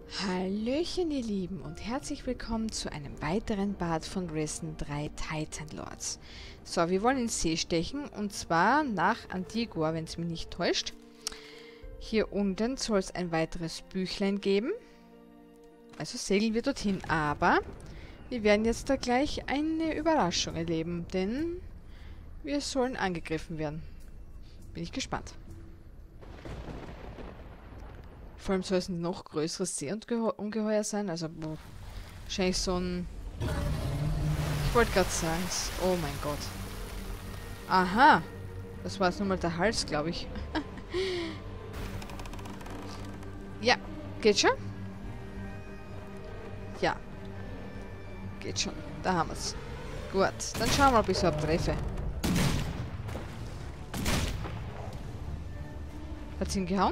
Hallöchen ihr Lieben und herzlich willkommen zu einem weiteren Part von Risen 3 Titan Lords. So, wir wollen ins See stechen und zwar nach Antigua, wenn es mich nicht täuscht. Hier unten soll es ein weiteres Büchlein geben. Also segeln wir dorthin, aber wir werden jetzt da gleich eine Überraschung erleben, denn wir sollen angegriffen werden. Bin ich gespannt. Vor allem soll es ein noch größeres Seeungeheuer sein. Also wahrscheinlich so ein... Ich wollte gerade sagen... Oh mein Gott. Aha. Das war jetzt nur mal der Hals, glaube ich. Ja. Geht schon? Ja. Geht schon. Da haben wir es. Gut. Dann schauen wir mal, ob ich es überhaupt treffe. Hat's ihn gehauen?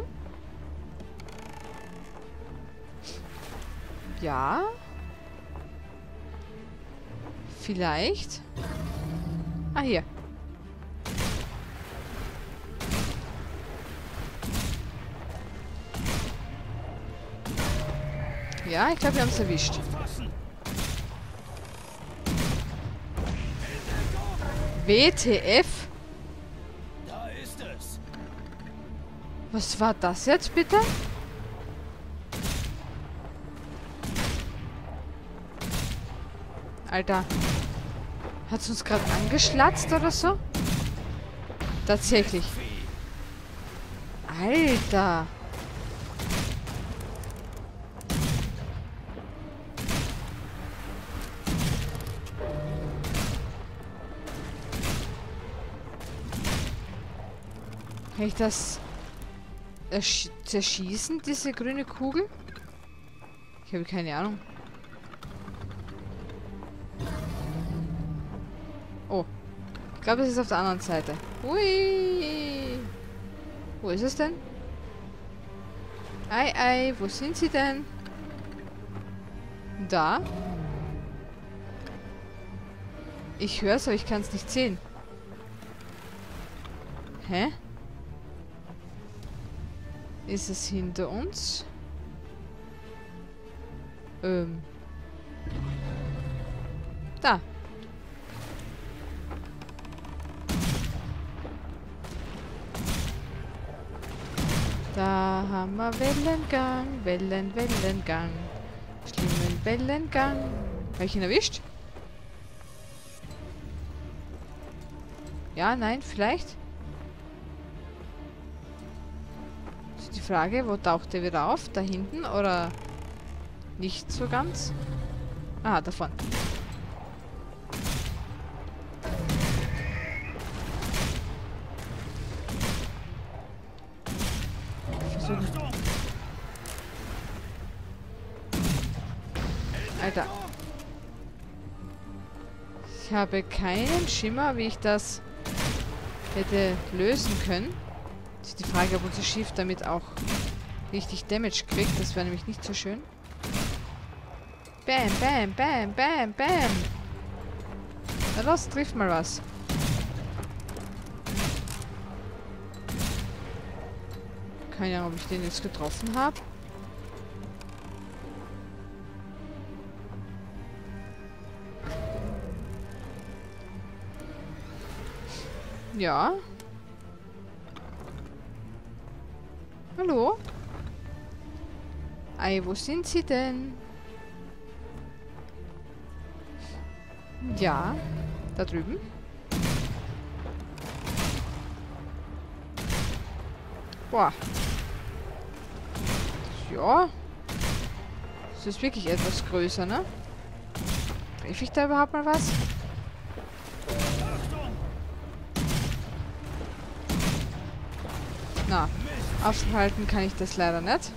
Ja. Vielleicht. Ah, hier. Ja, ich glaube, wir haben es erwischt. WTF? Da ist es. Was war das jetzt bitte? Alter. Hat es uns gerade angeschlatzt oder so? Tatsächlich. Alter. Kann ich das zerschießen, diese grüne Kugel? Ich habe keine Ahnung. Oh. Ich glaube, es ist auf der anderen Seite. Hui. Wo ist es denn? Ei, ei, wo sind sie denn? Da? Ich höre es, aber ich kann es nicht sehen. Hä? Ist es hinter uns? Da. Da haben wir Wellengang, Wellengang. Schlimmen Wellengang. Habe ich ihn erwischt? Ja, nein, vielleicht? Das ist die Frage, wo taucht er wieder auf? Da hinten oder nicht so ganz? Ah, davon. Alter. Ich habe keinen Schimmer, wie ich das hätte lösen können. Das ist die Frage, ob unser Schiff damit auch richtig Damage kriegt. Das wäre nämlich nicht so schön. Bam, bam, bam, bam, bam. Na los, trifft mal was. Keine Ahnung, ob ich den jetzt getroffen habe. Ja. Hallo? Ei, wo sind Sie denn? Ja, da drüben. Boah. Ja. Das ist wirklich etwas größer, ne? Treffe ich da überhaupt mal was? Na, aufhalten kann ich das leider nicht.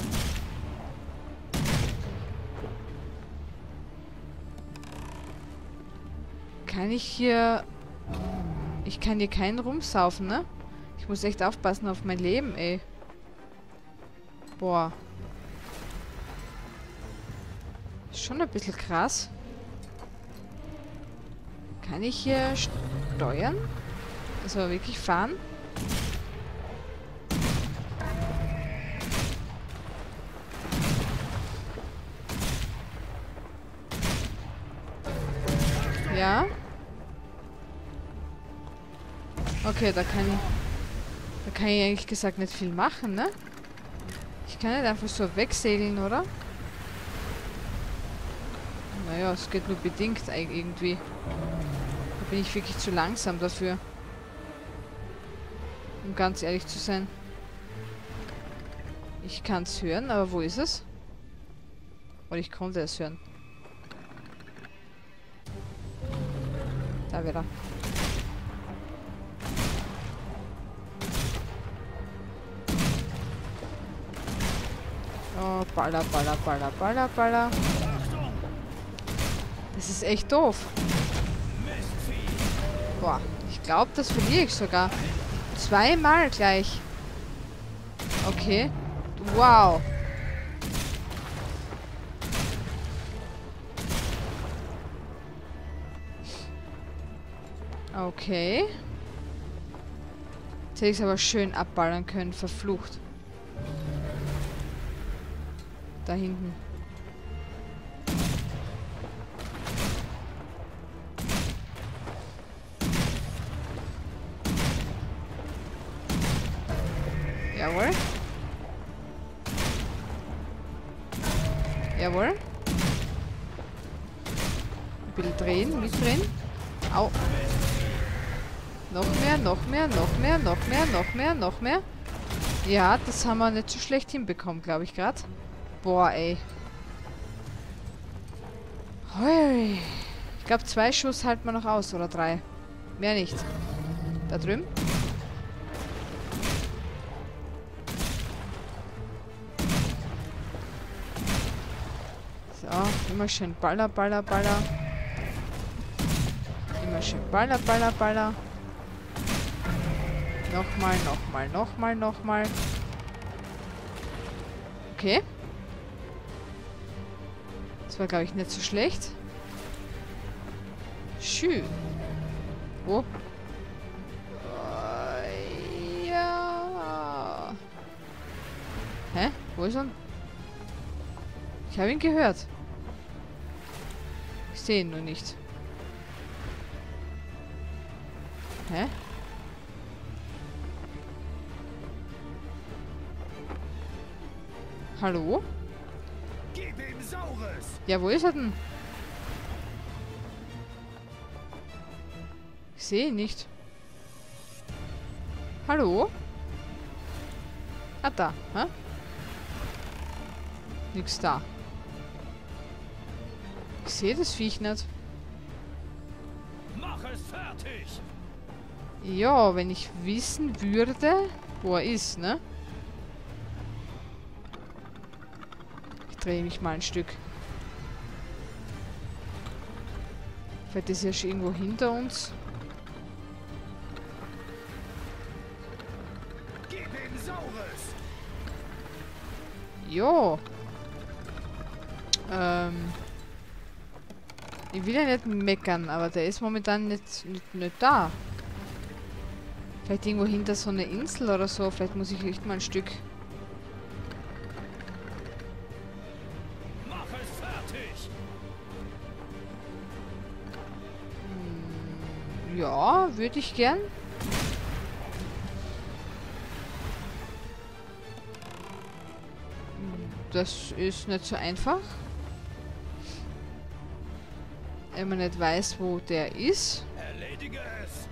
Kann ich hier... Ich kann hier keinen rumsaufen, ne? Ich muss echt aufpassen auf mein Leben, ey. Boah. Ist schon ein bisschen krass. Kann ich hier steuern? Also wirklich fahren? Ja. Okay, da kann ich eigentlich gesagt nicht viel machen, ne? Ich kann nicht einfach so wegsegeln, oder? Naja, es geht nur bedingt irgendwie. Da bin ich wirklich zu langsam dafür. Um ganz ehrlich zu sein. Ich kann es hören, aber wo ist es? Oder ich konnte es hören. Da wieder. Oh, baller, baller, baller, baller, baller. Das ist echt doof. Boah, ich glaube, das verliere ich sogar. Zweimal gleich. Okay. Wow. Okay. Jetzt hätte ich es aber schön abballern können. Verflucht. Da hinten. Jawohl. Jawohl. Ein bisschen drehen, mitdrehen. Au. Noch mehr, noch mehr, noch mehr, noch mehr, noch mehr, noch mehr. Ja, das haben wir nicht so schlecht hinbekommen, glaube ich gerade. Boah, ey. Hui. Ich glaube, 2 Schuss halten wir noch aus, oder 3. Mehr nicht. Da drüben. So, immer schön baller, baller, baller. Immer schön baller, baller, baller. Nochmal, nochmal, nochmal, nochmal. Okay. Das war, glaube ich, nicht so schlecht. Schön. Wo? Ja. Hä? Wo ist er? Ich habe ihn gehört. Ich sehe ihn nur nicht. Hä? Hallo? Gib ihm Saures! Ja, wo ist er denn? Ich sehe ihn nicht. Hallo? Ah, da. Hä? Nix da. Ich sehe das Viech nicht. Mach es fertig! Ja, wenn ich wissen würde, wo er ist, ne? Ich drehe mich mal ein Stück. Vielleicht ist er schon irgendwo hinter uns. Gib ihm Saures! Jo. Ich will ja nicht meckern, aber der ist momentan nicht da. Vielleicht irgendwo hinter so eine Insel oder so. Vielleicht muss ich echt mal ein Stück. Mach es fertig! Ja, würde ich gern. Das ist nicht so einfach. Wenn man nicht weiß, wo der ist. Erledige es!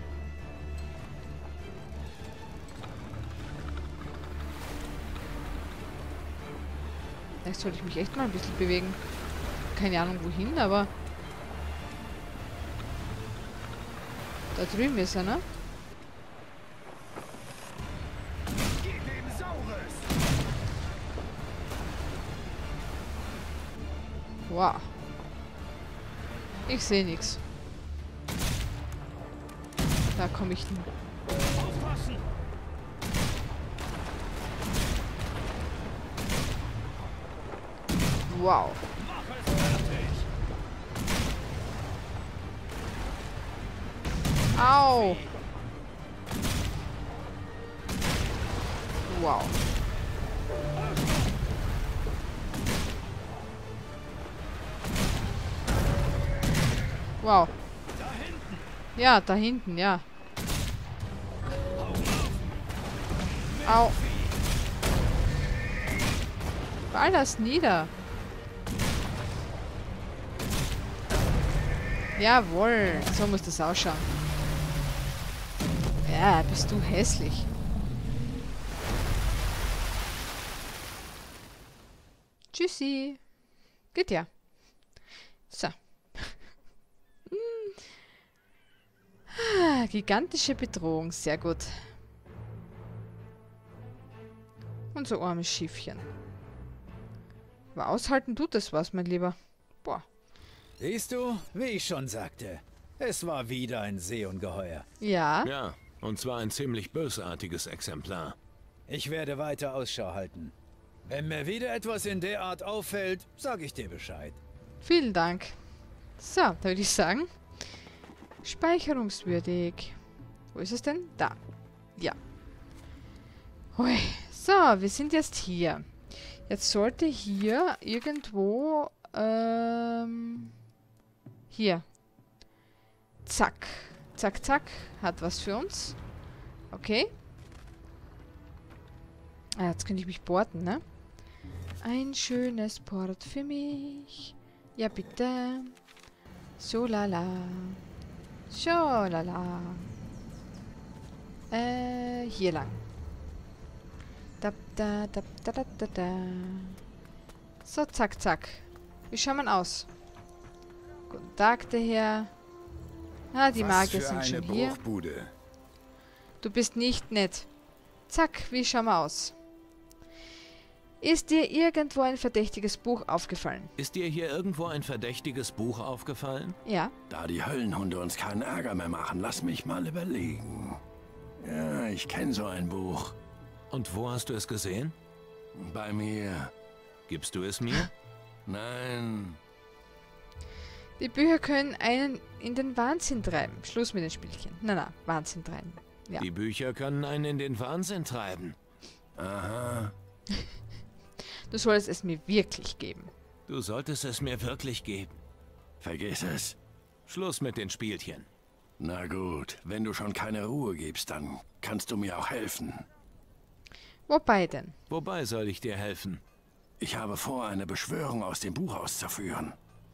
Vielleicht sollte ich mich echt mal ein bisschen bewegen. Keine Ahnung wohin, aber... Da drüben ist er, ne? Gib ihm Saures! Wow. Ich sehe nichts. Da komme ich hin. Aufpassen! Wow. Mach es fertig! Au. Wow. Wow. Das Ja, da hinten, ja. Au. Ball das nieder. Jawohl, so muss das ausschauen. Ja, bist du hässlich. Tschüssi. Geht ja. So. Gigantische Bedrohung, sehr gut. Unser armes Schiffchen. Aber aushalten tut es was, mein Lieber. Boah. Siehst du, wie ich schon sagte, es war wieder ein Seeungeheuer. Ja. Ja, und zwar ein ziemlich bösartiges Exemplar. Ich werde weiter Ausschau halten. Wenn mir wieder etwas in der Art auffällt, sage ich dir Bescheid. Vielen Dank. So, da würde ich sagen, speicherungswürdig. Wo ist es denn? Da. Ja. Hui. So, wir sind jetzt hier. Jetzt sollte hier irgendwo, hier. Zack. Zack, zack. Hat was für uns. Okay. Ah, jetzt könnte ich mich porten, ne? Ein schönes Port für mich. Ja, bitte. So lala. So lala. Hier lang. Da, da, da, da, da, da, da. So, zack, zack. Wie schaut man aus? Guten Tag, der Herr. Ah, die Magier sind schon hier. Bruchbude. Du bist nicht nett. Zack, wie schauen wir aus? Ist dir irgendwo ein verdächtiges Buch aufgefallen? Ist dir hier irgendwo ein verdächtiges Buch aufgefallen? Ja. Da die Höllenhunde uns keinen Ärger mehr machen, lass mich mal überlegen. Ja, ich kenne so ein Buch. Und wo hast du es gesehen? Bei mir. Gibst du es mir? Nein. Die Bücher können einen in den Wahnsinn treiben. Schluss mit den Spielchen. Na, Wahnsinn treiben. Ja. Die Bücher können einen in den Wahnsinn treiben. Aha. Du solltest es mir wirklich geben. Du solltest es mir wirklich geben. Vergiss es. Schluss mit den Spielchen. Na gut, wenn du schon keine Ruhe gibst, dann kannst du mir auch helfen. Wobei denn? Wobei soll ich dir helfen? Ich habe vor, eine Beschwörung aus dem Buch auszuführen.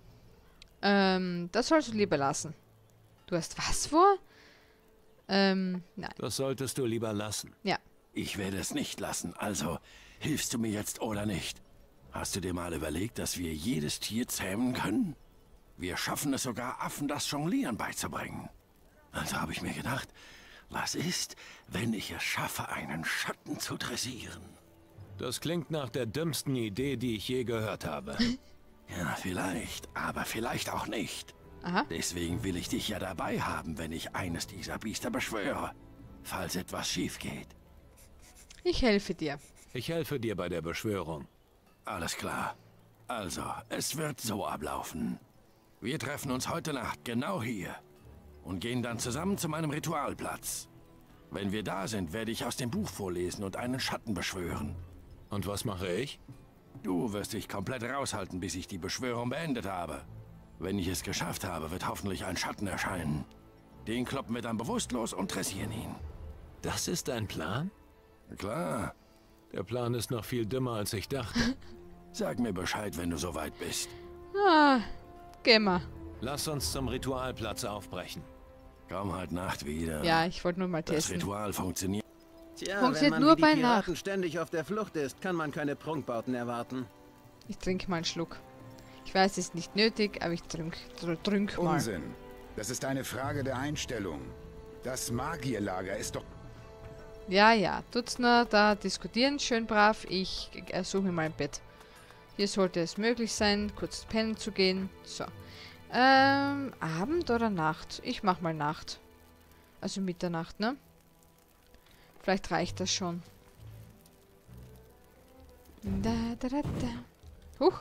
Das sollst du lieber lassen. Du hast was vor? Nein. Das solltest du lieber lassen. Ja. Ich werde es nicht lassen, also hilfst du mir jetzt oder nicht? Hast du dir mal überlegt, dass wir jedes Tier zähmen können? Wir schaffen es sogar, Affen das Jonglieren beizubringen. Also habe ich mir gedacht, was ist, wenn ich es schaffe, einen Schatten zu dressieren? Das klingt nach der dümmsten Idee, die ich je gehört habe. Ja, vielleicht, aber vielleicht auch nicht. Aha. Deswegen will ich dich ja dabei haben, wenn ich eines dieser Biester beschwöre, falls etwas schief geht. Ich helfe dir. Ich helfe dir bei der Beschwörung. Alles klar. Also, es wird so ablaufen. Wir treffen uns heute Nacht genau hier und gehen dann zusammen zu meinem Ritualplatz. Wenn wir da sind, werde ich aus dem Buch vorlesen und einen Schatten beschwören. Und was mache ich? Du wirst dich komplett raushalten, bis ich die Beschwörung beendet habe. Wenn ich es geschafft habe, wird hoffentlich ein Schatten erscheinen. Den kloppen wir dann bewusstlos und dressieren ihn. Das ist dein Plan? Klar. Der Plan ist noch viel dümmer, als ich dachte. Sag mir Bescheid, wenn du soweit bist. Ah, geh mal. Lass uns zum Ritualplatz aufbrechen. Komm heute Nacht wieder. Ja, ich wollte nur mal Das testen. Ritual funktioniert. Tja, Funktioniert wenn man nur wie die bei Piraten Nacht. ständig auf der Flucht ist, kann man keine Prunkbauten erwarten. Ich trinke mal einen Schluck. Ich weiß, es ist nicht nötig, aber ich trink mal. Unsinn. Das ist eine Frage der Einstellung. Das Magierlager ist doch... Ja, tut's nur da diskutieren, schön brav. Ich suche mir mal ein Bett. Hier sollte es möglich sein, kurz pennen zu gehen. So. Abend oder Nacht? Ich mach mal Nacht. Also Mitternacht, ne? Vielleicht reicht das schon. Da, da, da, da. Huch.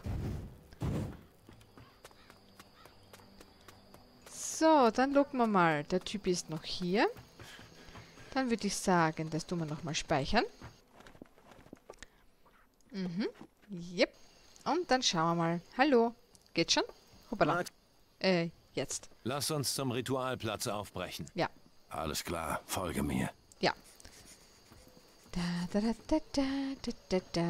So, dann gucken wir mal. Der Typ ist noch hier. Dann würde ich sagen, das tun wir nochmal speichern. Mhm. Yep. Und dann schauen wir mal. Hallo. Geht schon? Hoppala. Jetzt. Lass uns zum Ritualplatz aufbrechen. Ja. Alles klar, folge mir. Ja. Da, da, da, da, da, da, da, da.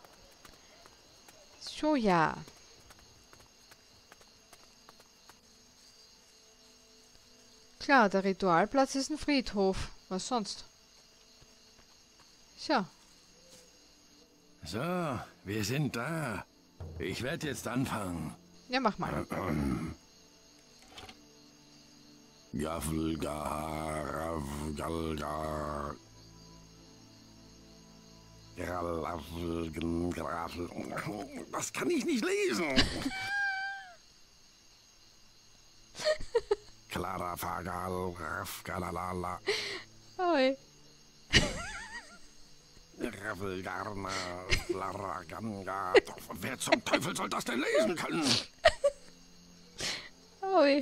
So, ja. Klar, der Ritualplatz ist ein Friedhof. Was sonst? So. So, wir sind da. Ich werde jetzt anfangen. Ja, mach mal. Das kann ich nicht lesen. Clara Fagal, Galalala, Oi. Ravelgarna, Laraganga. Wer zum Teufel soll das denn lesen können? Oi.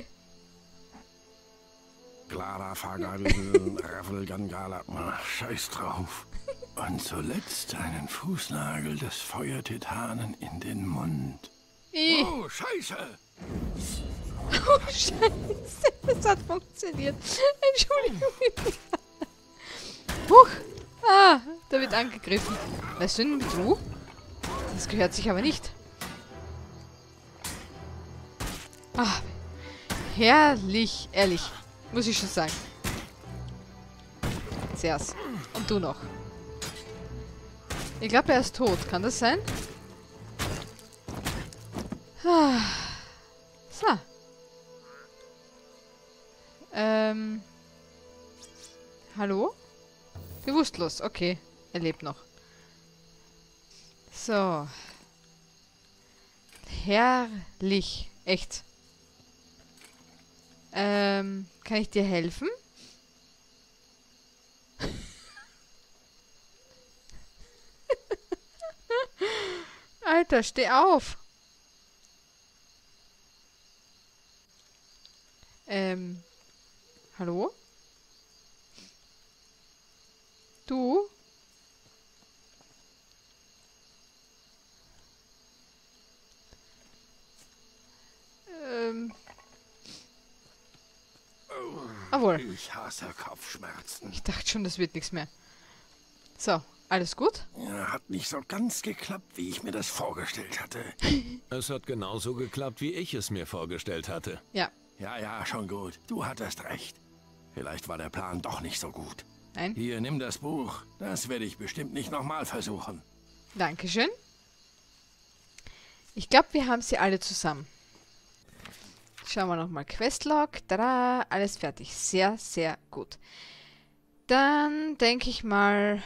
Clara Fagal, Ravelgangala. Scheiß drauf. Und zuletzt einen Fußnagel des Feuertitanen in den Mund. I. Oh, Scheiße! Oh, Scheiße. Das hat funktioniert. Entschuldigung. Huch. Ah, da wird angegriffen. Weißt du denn mit du? Das gehört sich aber nicht. Ah, herrlich, ehrlich. Muss ich schon sagen. Zuerst. Und du noch. Ich glaube, er ist tot. Kann das sein? Ah. So. Hallo? Bewusstlos. Okay. Er lebt noch. So. Herrlich. Echt. Kann ich dir helfen? Alter, steh auf. Hallo? Du? Jawohl. Ich hasse Kopfschmerzen. Ich dachte schon, das wird nichts mehr. So, alles gut? Ja, hat nicht so ganz geklappt, wie ich mir das vorgestellt hatte. Es hat genauso geklappt, wie ich es mir vorgestellt hatte. Ja. Ja, schon gut. Du hattest recht. Vielleicht war der Plan doch nicht so gut. Nein? Hier, nimm das Buch. Das werde ich bestimmt nicht nochmal versuchen. Dankeschön. Ich glaube, wir haben sie alle zusammen. Schauen wir nochmal. Questlog. Tada, alles fertig. Sehr, sehr gut. Dann denke ich mal,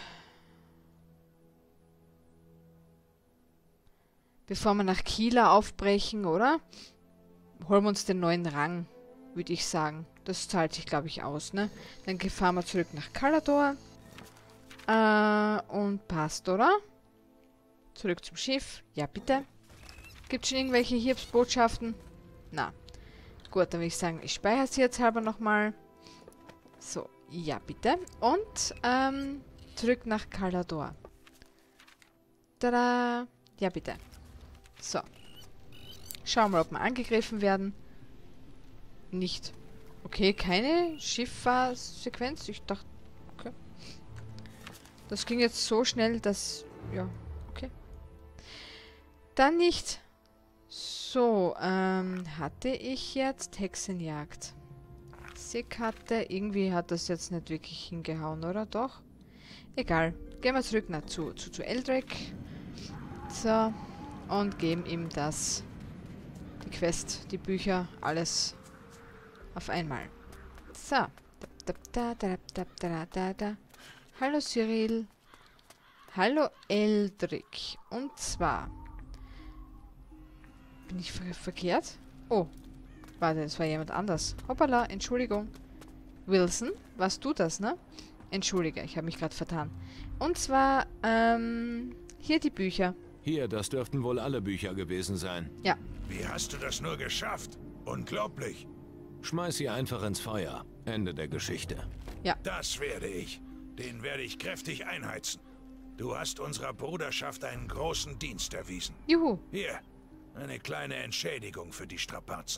bevor wir nach Kila aufbrechen, oder? Holen wir uns den neuen Rang, würde ich sagen. Das zahlt sich, glaube ich, aus, ne? Dann fahren wir zurück nach Calador. Und passt, oder? Zurück zum Schiff. Ja, bitte. Gibt es schon irgendwelche Hiobsbotschaften? Na. Gut, dann würde ich sagen, ich speichere sie jetzt halber nochmal. So, ja, bitte. Und, zurück nach Calador. Tada. Ja, bitte. So. Schauen wir mal, ob wir angegriffen werden. Nicht. Okay, keine Schifffahrtsequenz. Ich dachte, okay. Das ging jetzt so schnell, dass... Ja, okay. Dann nicht. So, hatte ich jetzt Hexenjagd. Seekarte. Irgendwie hat das jetzt nicht wirklich hingehauen, oder? Doch? Egal. Gehen wir zurück zu Eldrake. So. Und geben ihm das... Die Quest, die Bücher, alles auf einmal. So. Hallo Cyril. Hallo Eldrick. Und zwar... Bin ich verkehrt? Oh. Warte, das war jemand anders. Hoppala, Entschuldigung. Wilson, warst du das, ne? Entschuldige, ich habe mich gerade vertan. Und zwar, hier die Bücher. Hier, das dürften wohl alle Bücher gewesen sein. Ja. Wie hast du das nur geschafft? Unglaublich. Schmeiß sie einfach ins Feuer. Ende der Geschichte. Ja. Das werde ich. Den werde ich kräftig einheizen. Du hast unserer Bruderschaft einen großen Dienst erwiesen. Juhu. Hier, eine kleine Entschädigung für die Strapazen.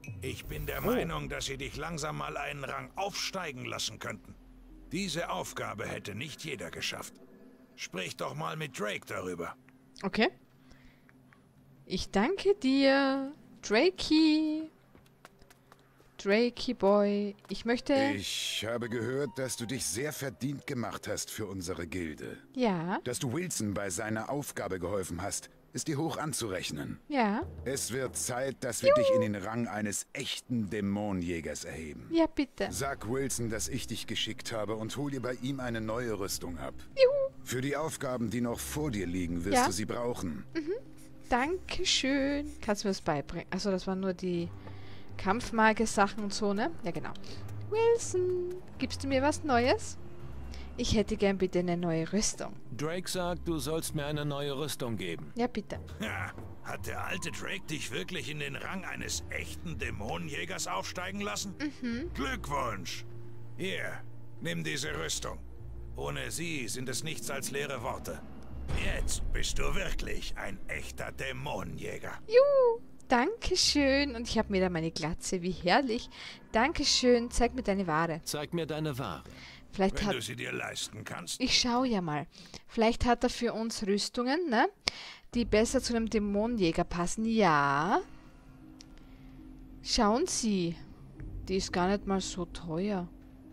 Ich bin der Meinung, dass sie dich langsam mal einen Rang aufsteigen lassen könnten. Diese Aufgabe hätte nicht jeder geschafft. Sprich doch mal mit Drake darüber. Okay. Ich danke dir, Drakey. Drakey Boy. Ich möchte... Ich habe gehört, dass du dich sehr verdient gemacht hast für unsere Gilde. Ja, Dass du Wilson bei seiner Aufgabe geholfen hast, ist dir hoch anzurechnen. ja, Es wird Zeit, dass wir dich in den Rang eines echten Dämonenjägers erheben. ja, bitte. Sag Wilson, dass ich dich geschickt habe und hol dir bei ihm eine neue Rüstung ab. Für die Aufgaben, die noch vor dir liegen, wirst Ja. du sie brauchen. Dankeschön. Kannst du mir das beibringen? Achso, das waren nur die Kampfmage-Sachen und so, ne? Ja, genau. Wilson, gibst du mir was Neues? Ich hätte gern bitte eine neue Rüstung. Drake sagt, du sollst mir eine neue Rüstung geben. Ja, bitte. Ja, hat der alte Drake dich wirklich in den Rang eines echten Dämonenjägers aufsteigen lassen? Glückwunsch! Hier, nimm diese Rüstung. Ohne sie sind es nichts als leere Worte. Jetzt bist du wirklich ein echter Dämonenjäger. Juhu, Dankeschön. Und ich habe mir da meine Glatze. Wie herrlich. Dankeschön. Zeig mir deine Ware. Zeig mir deine Ware. Vielleicht Wenn hat... du sie dir leisten kannst. Ich schau ja mal. Vielleicht hat er für uns Rüstungen, ne? Die besser zu einem Dämonenjäger passen. Ja. Schauen Sie. Die ist gar nicht mal so teuer.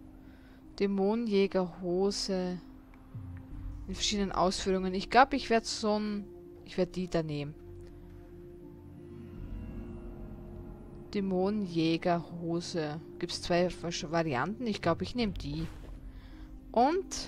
Dämonenjägerhose. In verschiedenen Ausführungen. Ich glaube, ich werde Ich werde die da nehmen. Dämonenjägerhose. Gibt es zwei Varianten? Ich glaube, ich nehme die. Und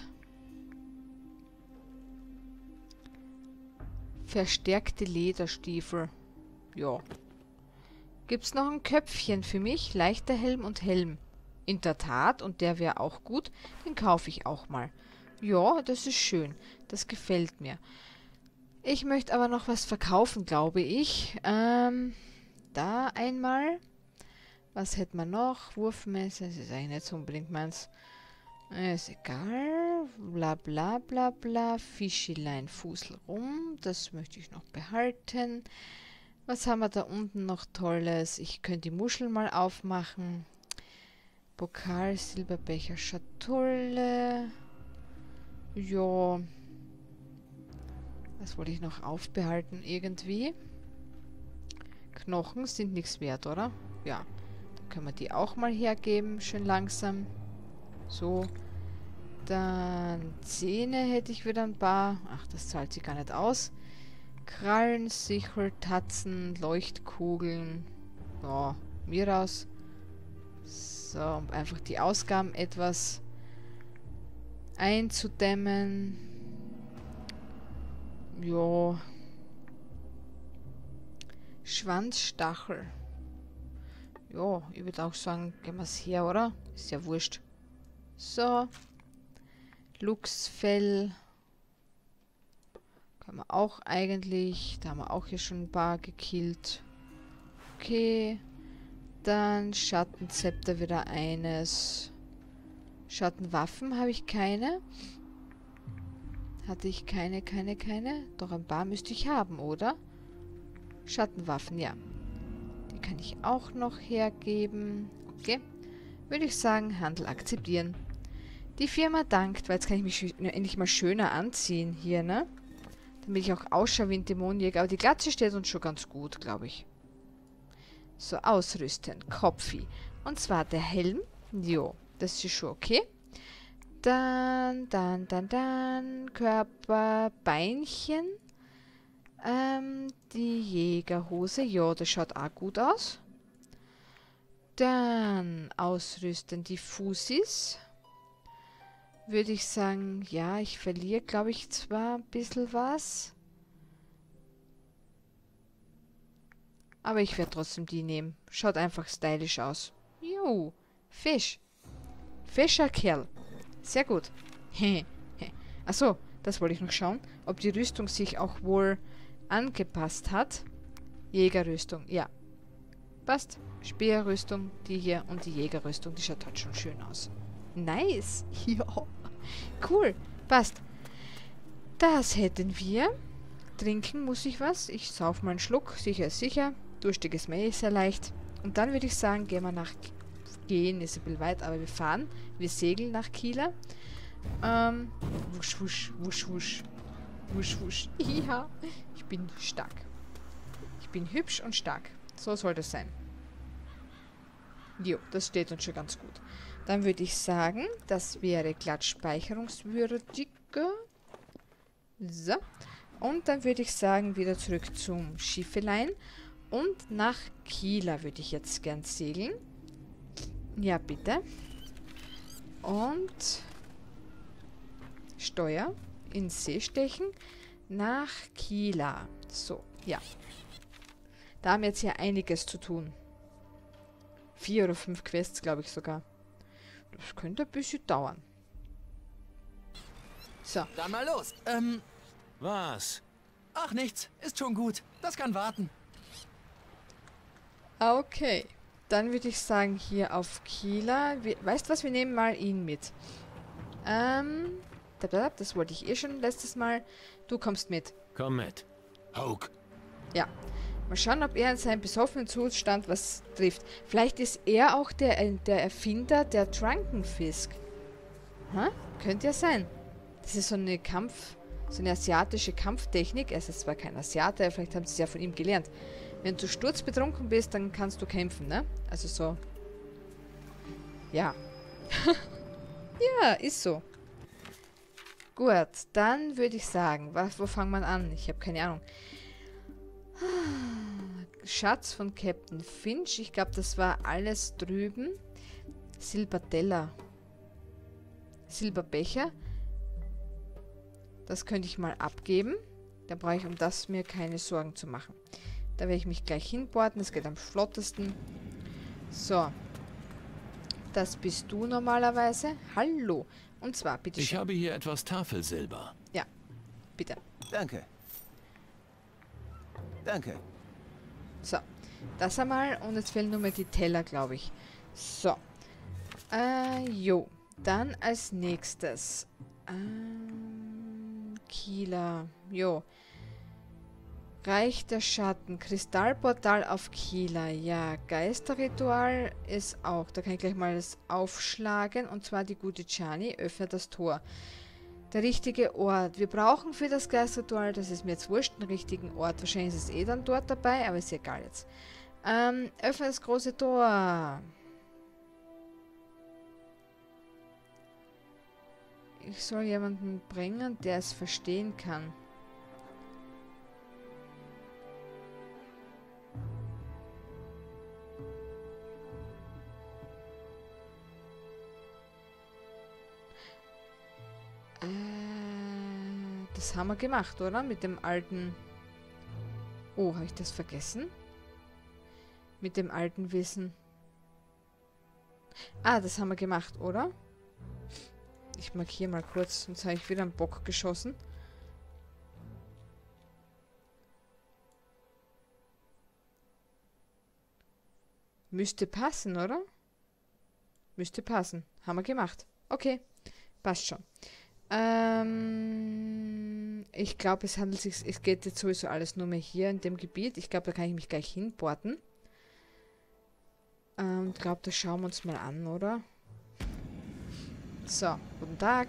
verstärkte Lederstiefel. Ja. Gibt's noch ein Köpfchen für mich? Leichter Helm und Helm. In der Tat, und der wäre auch gut. Den kaufe ich auch mal. Ja, das ist schön. Das gefällt mir. Ich möchte aber noch was verkaufen, glaube ich. Da einmal. Was hätten wir noch? Wurfmesser. Das ist eigentlich nicht so unbedingt meins. Ist egal. Bla bla bla bla. Fischelein, Fusel rum. Das möchte ich noch behalten. Was haben wir da unten noch Tolles? Ich könnte die Muscheln mal aufmachen. Pokal, Silberbecher, Schatulle. Ja. Was wollte ich noch aufbehalten? Irgendwie. Knochen sind nichts wert, oder? Ja. Dann können wir die auch mal hergeben. Schön langsam. So. Dann Zähne hätte ich wieder ein paar. Ach, das zahlt sich gar nicht aus. Krallen, Sichel, Tatzen, Leuchtkugeln. Ja, mir aus. So, um einfach die Ausgaben etwas einzudämmen. Ja. Schwanzstachel. Ja, ich würde auch sagen, gehen wir es her, oder? Ist ja wurscht. So. Luchsfell. Können wir auch eigentlich. Da haben wir auch hier schon ein paar gekillt. Okay. Dann Schattenzepter wieder eines. Schattenwaffen habe ich keine. Hatte ich keine. Doch ein paar müsste ich haben, oder? Schattenwaffen, ja. Die kann ich auch noch hergeben. Okay. Würde ich sagen, Handel akzeptieren. Die Firma dankt, weil jetzt kann ich mich endlich mal schöner anziehen hier, ne? Damit ich auch ausschaue wie ein Dämonenjäger. Aber die Glatze steht uns schon ganz gut, glaube ich. So, ausrüsten. Kopfi. Und zwar der Helm. Jo, das ist schon okay. Dann Körper, Beinchen. Die Jägerhose. Ja, das schaut auch gut aus. Dann ausrüsten die Fusis. Würde ich sagen, ja, ich verliere, glaube ich, zwar ein bisschen was. Aber ich werde trotzdem die nehmen. Schaut einfach stylisch aus. Jo, Fisch. Fischer Kerl. Sehr gut. Achso, das wollte ich noch schauen, ob die Rüstung sich auch wohl angepasst hat. Jägerrüstung, ja. Passt. Speerrüstung, die hier und die Jägerrüstung, die schaut halt schon schön aus. Nice. Ja. Cool. Passt. Das hätten wir. Trinken muss ich was. Ich sauf mal einen Schluck. Sicher ist sicher. Durstig ist mir eh sehr leicht. Und dann würde ich sagen, gehen wir nach... Gehen ist ein bisschen weit, aber wir fahren. Wir segeln nach Kieler. Wusch, wusch, wusch, wusch. Wusch, wusch. Ja, ich bin stark. Ich bin hübsch und stark. So soll das sein. Jo, das steht uns schon ganz gut. Dann würde ich sagen, das wäre glatt speicherungswürdiger. So. Und dann würde ich sagen, wieder zurück zum Schiffelein. Und nach Kieler würde ich jetzt gern segeln. Ja, bitte. Und Steuer in See stechen nach Kieler. So, ja. Da haben wir jetzt hier einiges zu tun. 4 oder 5 Quests, glaube ich sogar. Das könnte ein bisschen dauern. So. Dann mal los. Was? Ach nichts. Ist schon gut. Das kann warten. Okay. Dann würde ich sagen, hier auf Kieler. Weißt du was? Wir nehmen mal ihn mit. Das wollte ich eh schon letztes Mal. Du kommst mit. Komm mit. Hauk, Ja. Mal schauen, ob er in seinem besoffenen Zustand was trifft. Vielleicht ist er auch der Erfinder der Drunken Fisk. Hä? Könnte ja sein. Das ist so eine asiatische Kampftechnik. Er ist zwar kein Asiate, aber vielleicht haben sie es ja von ihm gelernt. Wenn du sturzbetrunken bist, dann kannst du kämpfen, ne? Also so. Ja. Ja, ist so. Gut, dann würde ich sagen, wo fangen wir an? Ich habe keine Ahnung. Schatz von Captain Finch. Ich glaube, das war alles drüben. Silberteller. Silberbecher. Das könnte ich mal abgeben. Da brauche ich um das mir keine Sorgen zu machen. Da werde ich mich gleich hinboarden. Das geht am flottesten. So. Das bist du normalerweise. Hallo. Und zwar, bitte schön. Ich habe hier etwas Tafelsilber. Ja, bitte. Danke. Danke. So. Das einmal. Und jetzt fehlen nur mehr die Teller, glaube ich. So. Jo. Dann als nächstes. Kieler. Jo. Reich der Schatten. Kristallportal auf Kieler. Ja, Geisterritual ist auch. Da kann ich gleich mal das aufschlagen. Und zwar die gute Chani öffnet das Tor. Der richtige Ort. Wir brauchen für das Geisterritual, das ist mir jetzt wurscht, einen richtigen Ort. Wahrscheinlich ist es eh dann dort dabei, aber ist egal jetzt. Öffne das große Tor. Ich soll jemanden bringen, der es verstehen kann. Das haben wir gemacht, oder? Mit dem alten... Oh, habe ich das vergessen? Mit dem alten Wissen. Ah, das haben wir gemacht, oder? Ich markiere mal kurz, sonst habe ich wieder einen Bock geschossen. Müsste passen, oder? Müsste passen. Haben wir gemacht. Okay, passt schon. Ich glaube, es geht jetzt sowieso alles nur mehr hier in dem Gebiet. Ich glaube, da kann ich mich gleich hinporten. Ich glaube, das schauen wir uns mal an, oder? So, guten Tag.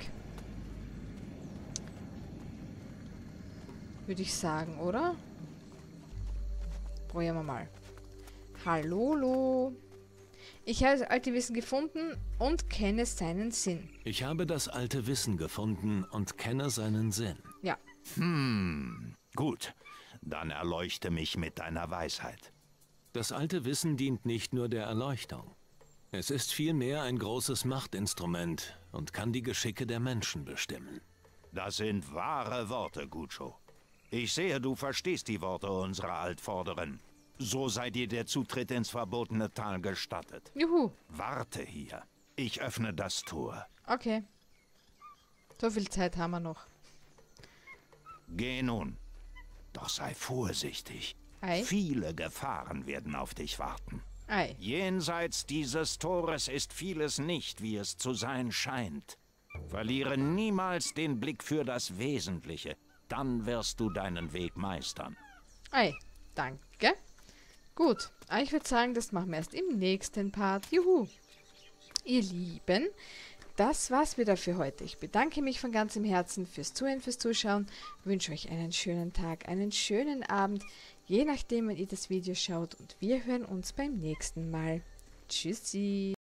Würde ich sagen, oder? Probieren wir mal. Hallo. Ich habe das alte Wissen gefunden und kenne seinen Sinn. Ich habe das alte Wissen gefunden und kenne seinen Sinn. Ja. Gut. Dann erleuchte mich mit deiner Weisheit. Das alte Wissen dient nicht nur der Erleuchtung. Es ist vielmehr ein großes Machtinstrument und kann die Geschicke der Menschen bestimmen. Das sind wahre Worte, Gucho. Ich sehe, du verstehst die Worte unserer Altvorderen. So sei dir der Zutritt ins verbotene Tal gestattet. Juhu. Warte hier. Ich öffne das Tor. Okay. So viel Zeit haben wir noch. Geh nun. Doch sei vorsichtig. Ei. Viele Gefahren werden auf dich warten. Ei. Jenseits dieses Tores ist vieles nicht, wie es zu sein scheint. Verliere niemals den Blick für das Wesentliche. Dann wirst du deinen Weg meistern. Ei. Danke. Gut, aber ich würde sagen, das machen wir erst im nächsten Part. Juhu! Ihr Lieben, das war's wieder für heute. Ich bedanke mich von ganzem Herzen fürs Zuhören, fürs Zuschauen. Wünsche euch einen schönen Tag, einen schönen Abend, je nachdem, wann ihr das Video schaut. Und wir hören uns beim nächsten Mal. Tschüssi!